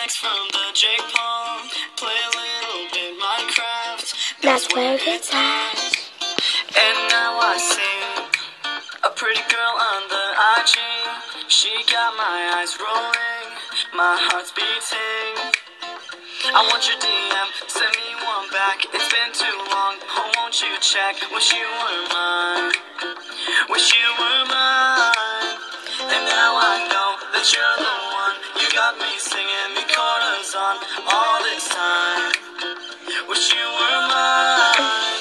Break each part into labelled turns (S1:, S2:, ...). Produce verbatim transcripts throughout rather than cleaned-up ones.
S1: text from the Jake Paul. Play a little bit Minecraft.
S2: That's where it's at.
S1: And now I see a pretty girl on the I G. She got my eyes rolling, my heart's beating. I want your D M, send me one back. It's been too long, oh won't you check? Wish you were mine, wish you were mine. And now I know that you're the one. You got me singing me chorus on all this time. Wish you were mine.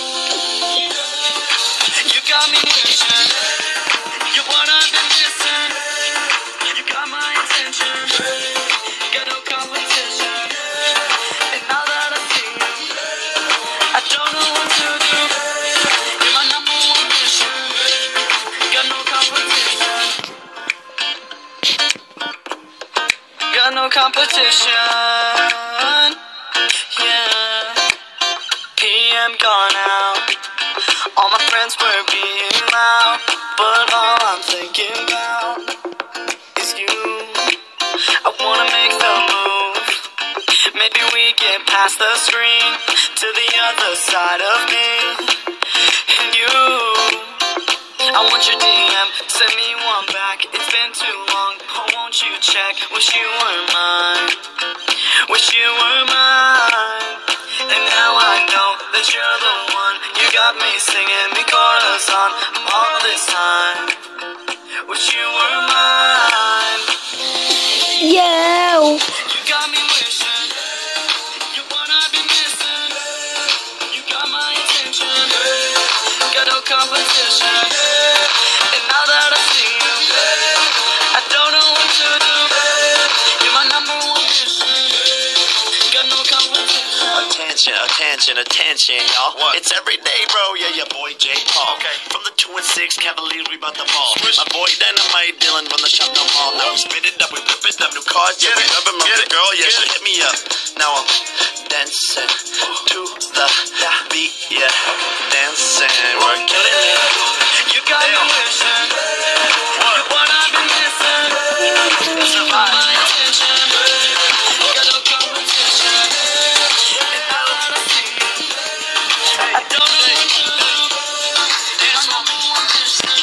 S1: You got me wishing, you're what I've been missing. You got my attention, got no competition. And now that I see you, I don't know what to do. You're my number one mission, got no competition. Got no competition, yeah. P M gone out, all my friends were being loud, but all I'm thinking about is you. I wanna make the move, maybe we get past the screen to the other side of me and you. I want your D M, send me one back. It's been too long, oh won't you check? Wish you were mine, wish you were mine. And now I know that you're the one. You got me singing me chorus on all this time. Wish you were mine.
S2: Yo.
S1: You got me wishing, you're what I've been missing. You got my attention, got no competition. And now that I see you, I don't know what to do. You're my number one mission, got no competition.
S3: Attention, attention, attention, y'all.
S4: What?
S3: It's every day, bro. Yeah, your boy J Paul.
S4: Okay.
S3: From the two and six Cavaliers, we bout the ball. My boy Dynamite Dylan from the shop no mall. Now we spit it up, we whip it up, new cars, yeah, we love him up. The girl, yeah, she hit me up. Now I'm dancing to the beat, yeah, dancing, we're killing it.
S1: You got me wishing, you're what I've been missing. It's about my attention, got no competition. And now that I see you, I don't know what to do. There's my number one mission.